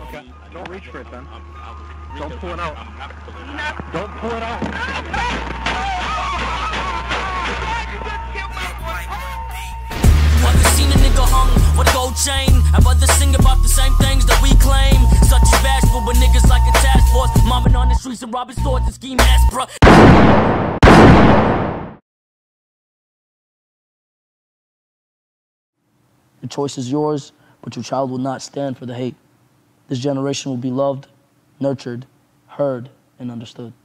Don't reach for it then. Don't pull it out. Don't pull it out. Rather seen a nigga hung with a gold chain. I'd rather sing about the same things that we claim. Such as bashful, but niggas like a task force. Mobbing on the streets and robbing stores and ski masks, bruh. The choice is yours, but your child will not stand for the hate. This generation will be loved, nurtured, heard, and understood.